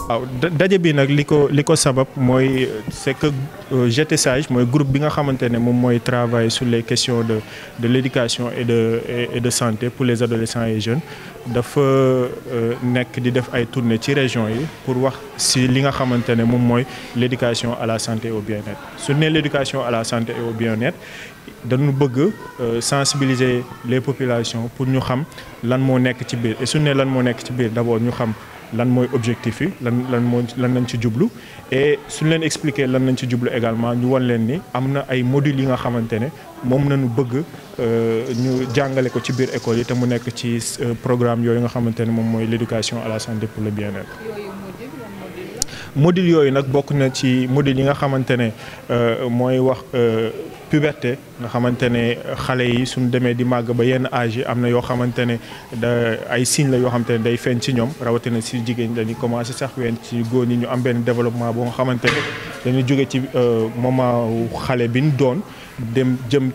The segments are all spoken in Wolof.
waaw daje bi nag li ko sabab mooy c'est que J'étais sage mooy groupe bi nga xamante ne moom mooy travailler sur les questions de l'éducation et de santé pour les adolescents et jeunes dafa nekk di def ay tournées ci région yi pour wax si li nga xamante ne moom mooy l'éducation à la santé et au bien-être su ne l'éducation à la santé et au bien-être dañu bëgg sensibiliser les populations pour ñu xam lan moo nekk ci biir et su ne lan moo nekk ci biir d'abord ñu xam lan mooy objectif yi lan lañ ci jublu et suñ leen expliquer lan lañ ci jublu également ñu wan leen ni am na ay modules yi nga xamante ne moom nañu bëgg ñu jàngale ko ci biir école yi te mu nekk ci programme yooyu nga xamante ne moom mooy l'éducation à la santé pour le bien-être. module yooyu nag bokk na ci module yi nga xamante ne mooy wax puberté nga xamante ne xale yi suñ demee di màgg ba yenn âge yi am na yoo xamante ne ay signes la yoo xamante ne day feeñ ci ñoom rawatina si jigéen ñi dañuy commencé sax ween ci góor ñi ñu am benn développement boo nga xamante ne dañuy jóge ci moment xale bi ñu doon dem jëm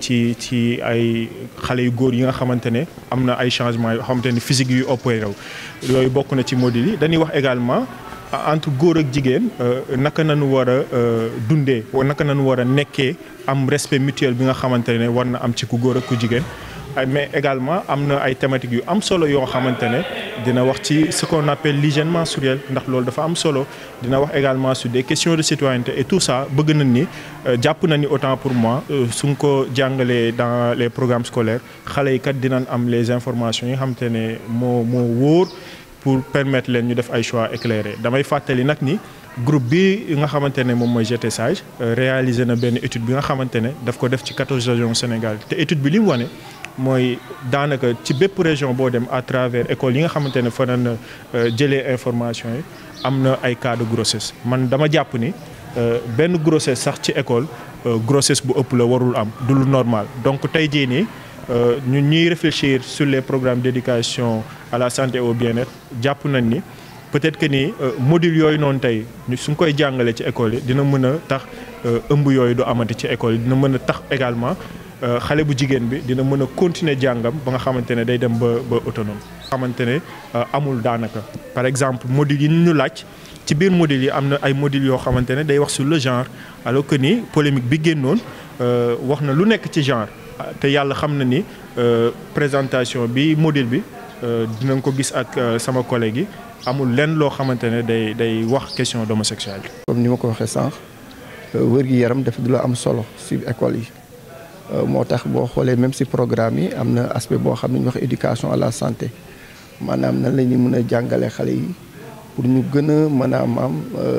ci ay xale yu góor yi nga xamante ne am na ay changements yoo xamante ne physique yu opéré yooyu bokk na ci module yi dañuy wax également entre góor ak jigéen naka nañu war a dundee naka nañu war a nekkee am respect mutuel bi nga xamante ne war na am ci ku góor ak ku jigéen mais également am na ay thématiques yu am solo yoo xamante ne dina wax ci ce qu'on appelle l'hygiène menstruelle ndax loolu dafa am solo dina wax également sur des questions de citoyenneté et tout ça bëgg nañ ni jàpp na ni autant pour moi suñ ko jàngalee dans les programmes scolaires xale yi kat dinañ am les informations yi nga xamante ne moo wóor pour permettre leen ñu def ay choix éclairés damay fàttali nag ni groupe bi nga xamante ne moom mooy J'étais sage réalisé na benn étude bi nga xamante ne daf ko def ci 14 régions Sénégal te étude bi li mu wane mooy daanaka ci bépp région boo dem à travers école yi nga xamante ne fa na jëlee information yi am na ay cas de grossesse man dama jàpp ni benn grossesse sax ci école grossesse bu ëpp la warul am du lu normal donc tey jii nii ñun ñuy réfléchir sur les programmes d'éducation à la santé et au bien-être jàpp nañ ni peut-être que ni module yooyu noonu tey suñ koy jàngalee ci école yi dina mën a tax ëmb yooyu du amati ci école yi dina mën a tax également xale bu jigéen bi dina mën a continuer jàngam ba nga xamante ne day dem ba autonome. xamante ne amul daanaka par exemple module yi ñu laaj ci biir module yi am na ay modules yoo xamante ne day wax sur le genre alors que ni polémique bi génnoon wax na lu nekk ci genre. te yàlla xam na ni présentation bi module bi dinañ ko gis ak sama collègue yi amul lenn loo xamante ne day wax question d'homosexualité. comme ni ma ko waxee sànq wér-gi-yaram dafa du la am solo ci école yi moo tax boo xoolee même ci programme yi am na aspect boo xam ne ñu wax éducation à la santé maanaam nan la ñuy mën a jàngale xale yi pour ñu gën a mën a am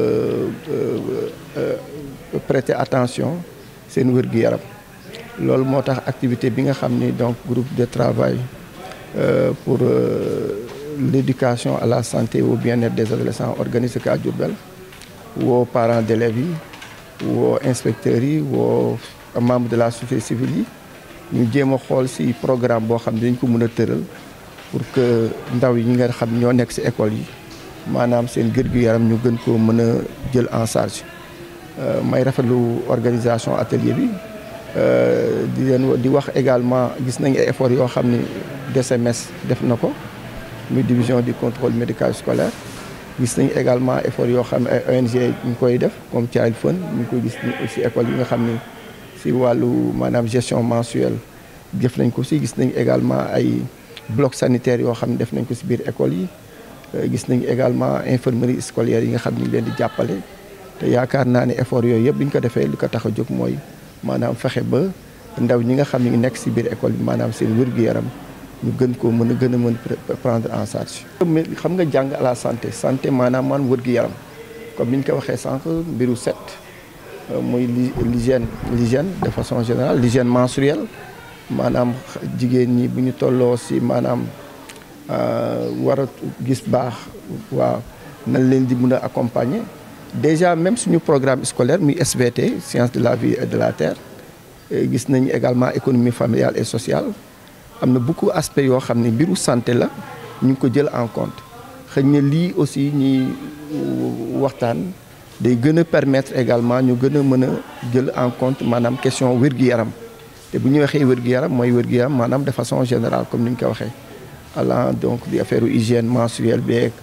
prêter attention seen wér-gi-yaram. loolu moo tax activité bi nga xam ni donc groupe de travail pour l'éducation à la santé et au bien-être des adolescents organisé ko à Diourbel woo parents d'élèves yi woo inspecteurs yi woo membres de la société civile yi ñu jéem a xool ci programme boo xam ne dañ ko mën a tëral pour que ndaw yi nga xam ñoo nekk ci école yi maanaam seen wér-gu-yaram ñu gën koo mën a jël en charge may rafetlu organisation atelier bi. di wax également gis nañ ay efforts yoo xam ni DSMS def na ko muy division du contrôle médical scolaire gis nañ également efforts yoo xam ne ay ONG ñu koy def comme Child Fund ñu koy gis ci école yi nga xam ni ci wàllu maanaam gestion mensuelle def nañ ko ci gis nañ également ay blocs sanitaires yoo xam ne def nañ ko ci biir école yi gis nañ également infirmerie scolaire yi nga xam ni leen di jàppale te yaakaar naa ne efforts yooyu yëpp bi ñu ko defee li ko tax a jóg mooy maanaam fexe ba ndaw ñi nga xam ne ngi nekk ci biir école bi maanaam seen wér-gu-yaram ñu gën koo mën a prendre en charge. xam nga jàng à la santé maanaam man wér-gu-yaram comme ni ñu ko waxee sànq mbiru set muy l'hygiène de façon générale l'hygiène menstruelle maanaam jigéen ñi bu ñu tolloo ci maanaam war a gis baax waaw nan leen di mën a accompagner. Déjà même suñu programme scolaire muy SVT sciences de la vie et de la terre gis nañu également économie familiale et sociale am na beaucoup aspects yoo xam ne mbiru santé la ñu ngi ko jël en compte xëy na lii aussi ñuy waxtaan day gën a permettre également ñu gën a mën a jël en compte maanaam question wér-gu-yaram te bu ñu waxee wér-gu-yaram mooy wér-gu-yaram maanaam de façon générale comme ni ñu ko waxee allant donc di affaire hygiène menstruelle beeg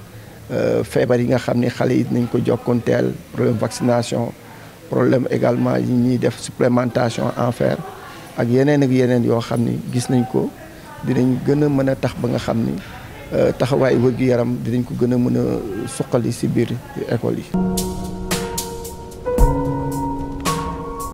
feebar yi nga xam ni xale yi dinañ ko jokkoonteel problème vaccination problème également yi ñuy def supplémentation en fer ak yeneen yoo xam ni gis nañ ko dinañ gën a mën a tax ba nga xam ni taxawaay wér-gu-yaram dinañ ko gën a mën a suqali ci biir école yi.